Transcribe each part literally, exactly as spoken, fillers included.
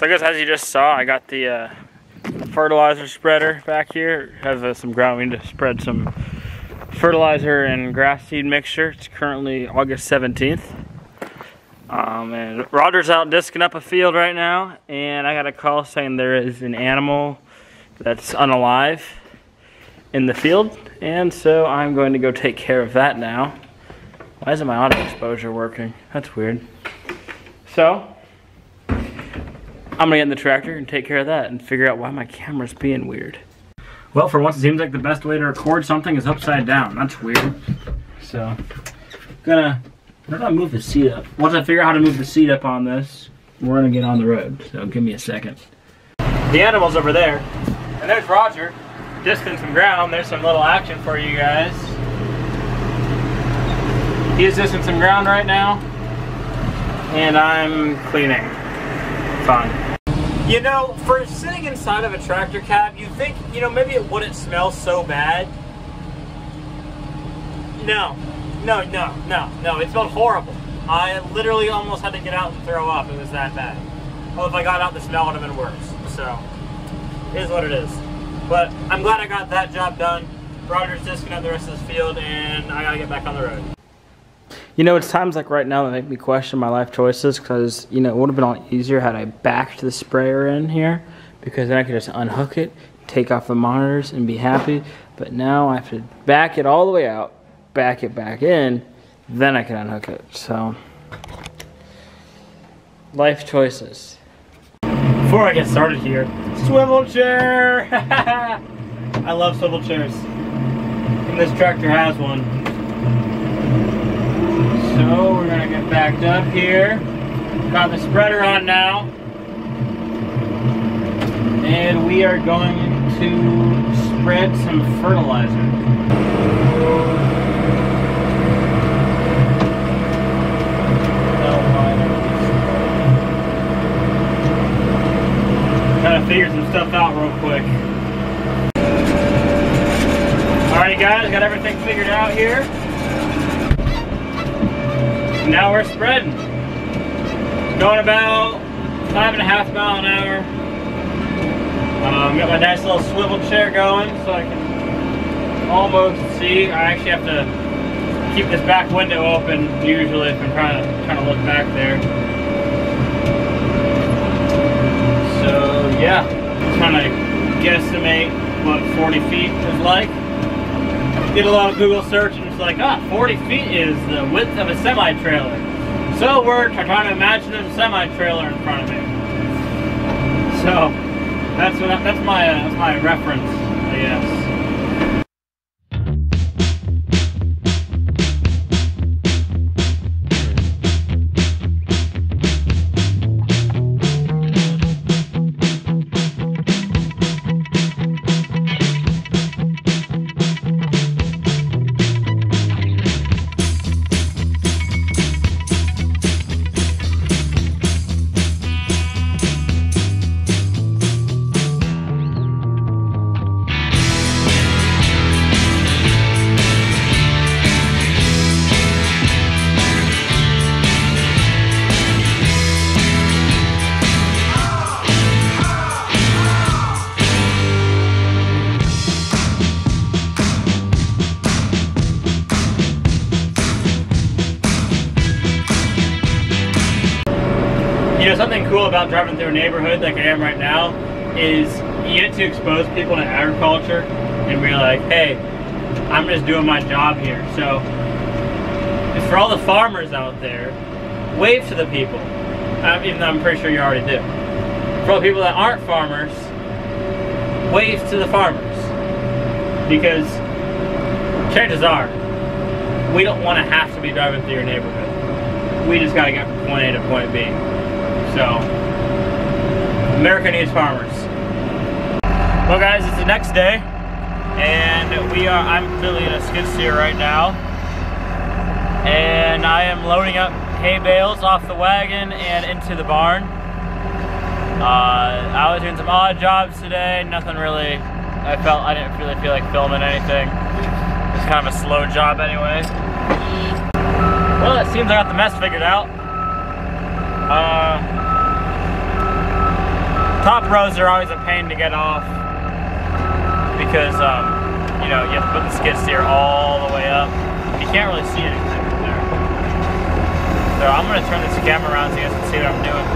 So I guess as you just saw, I got the uh, fertilizer spreader back here. It has uh, some ground. We need to spread some fertilizer and grass seed mixture. It's currently August seventeenth. Um, and Roger's out disking up a field right now, and I got a call saying there is an animal that's unalive in the field, and so I'm going to go take care of that now. Why isn't my auto exposure working? That's weird. So I'm gonna get in the tractor and take care of that and figure out why my camera's being weird. Well, for once it seems like the best way to record something is upside down. That's weird. So, gonna, how do I move the seat up? Once I figure out how to move the seat up on this, we're gonna get on the road. So give me a second. The animal's over there. And there's Roger, distant from ground. There's some little action for you guys. He's distant some ground right now. And I'm cleaning. Fun. You know, for sitting inside of a tractor cab, you think, you know, maybe it wouldn't smell so bad. No, no, no, no, no, it smelled horrible. I literally almost had to get out and throw up. It was that bad. Oh, if I got out, the smell would have been worse. So, it is what it is. But I'm glad I got that job done. Roger's disking up the rest of this field, and I gotta get back on the road. You know, it's times like right now that make me question my life choices, because, you know, it would have been a lot easier had I backed the sprayer in here, because then I could just unhook it, take off the monitors, and be happy. But now I have to back it all the way out, back it back in, then I can unhook it. So, life choices. Before I get started here, swivel chair! I love swivel chairs. And this tractor has one. So we're gonna get backed up here. Got the spreader on now. And we are going to spread some fertilizer. Gotta figure some stuff out real quick. Alright guys, got everything figured out here. Now we're spreading. Going about five and a half mile an hour. Um, got my nice little swivel chair going so I can almost see. I actually have to keep this back window open usually if I'm trying to, trying to look back there. So yeah, trying to guesstimate what forty feet is like. Did a lot of Google search and it's like, ah, forty feet is the width of a semi-trailer. So we're trying to imagine there's a semi-trailer in front of me. So that's what I, that's my uh, that's my reference, I guess. You know, something cool about driving through a neighborhood like I am right now is you get to expose people to agriculture and be like, hey, I'm just doing my job here. So, for all the farmers out there, wave to the people, even though I'm pretty sure you already do. For all the people that aren't farmers, wave to the farmers. Because chances are, we don't want to have to be driving through your neighborhood. We just got to get from point A to point B. So, America needs farmers. Well guys, it's the next day, and we are, I'm literally in a skid steer right now, and I am loading up hay bales off the wagon and into the barn. Uh, I was doing some odd jobs today, nothing really, I felt, I didn't really feel like filming anything. It's kind of a slow job anyway. Well, it seems I got the mess figured out. Uh, Top rows are always a pain to get off because, um, you know, you have to put the skid steer all the way up. You can't really see anything from there. So I'm going to turn this camera around so you guys can see what I'm doing.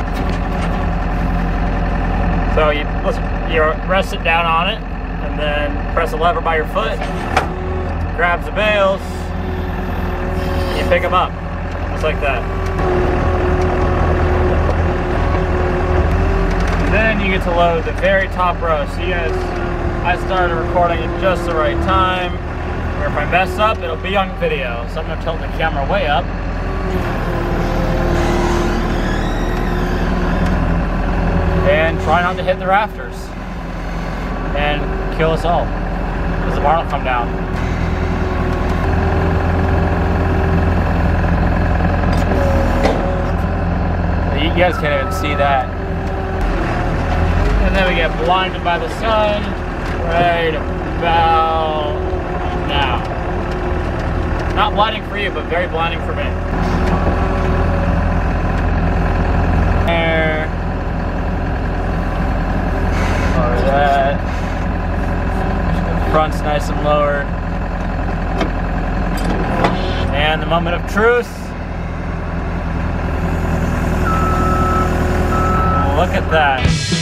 So you, listen, you rest it down on it and then press a lever by your foot, grabs the bales, and you pick them up, just like that. And then you get to load the very top row. So you guys, I started recording at just the right time, where if I mess up, it'll be on video. So I'm going to tilt the camera way up. And try not to hit the rafters and kill us all, because the barn will come down. You guys can't even see that. And then we get blinded by the sun right about now. Not blinding for you, but very blinding for me. There. Lower that. The front's nice and lowered. And the moment of truth. Look at that.